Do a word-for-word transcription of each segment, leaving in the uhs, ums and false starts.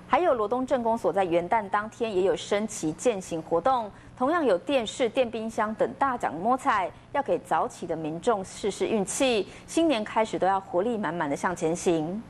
还有罗东镇公所在元旦当天也有升旗践行活动，同样有电视、电冰箱等大奖摸彩，要给早起的民众试试运气。新年开始都要活力满满的向前行。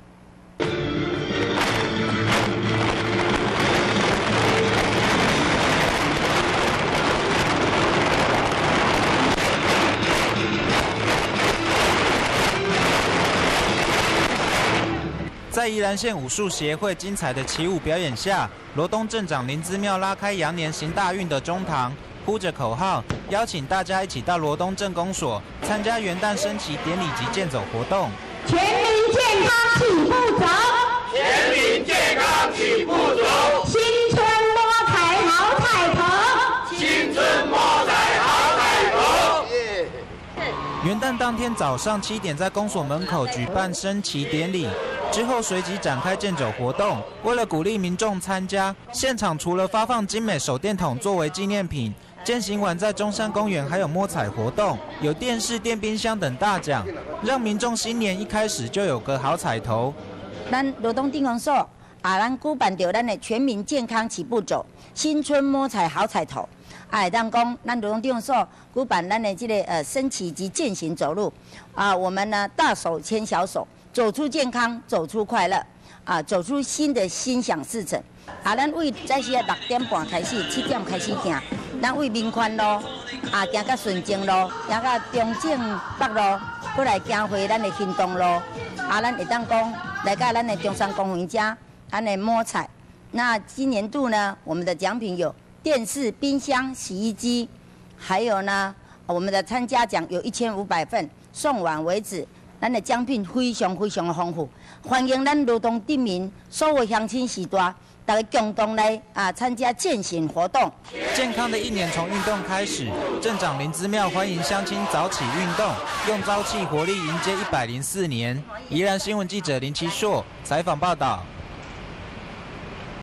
在宜兰县武术协会精彩的起舞表演下，罗东镇长林姿妙拉开羊年行大运的中堂，呼着口号，邀请大家一起到罗东镇公所参加元旦升旗典礼及健走活动。 全民健康起步走， 全民健康起步走， 新春摸彩好彩头， 新春摸彩好彩头。 元旦当天早上七点，在公所门口举办升旗典礼。 之后随即展开健走活动，为了鼓励民众参加，现场除了发放精美手电筒作为纪念品，健行完在中山公园还有摸彩活动，有电视、电冰箱等大奖，让民众新年一开始就有个好彩头。 咱罗东镇公所啊，咱举办着咱的全民健康起步走，新春摸彩好彩头。 啊，会当讲，咱罗东镇公所举办咱的这个呃升旗及健行走路，啊，我们呢大手牵小手。 走出健康，走出快乐，啊，走出新的心想事成。啊，咱为早时啊六点半开始，七点开始行，咱为民权路，啊，行到顺正路，行到中正北路，过来行回咱的行动路。啊，咱会当讲来到咱的中山公园家，咱的摸彩。那今年度呢，我们的奖品有电视、冰箱、洗衣机，还有呢，我们的参加奖有一千五百份，送完为止。 咱的奖品非常非常的丰富，欢迎咱罗东镇民所有乡亲时代，大家共同来啊参加健行活动。 健康的一年从运动开始，镇长林姿妙欢迎乡亲早起运动，用朝气活力迎接一百零四年。宜兰新闻记者林其硕采访报道。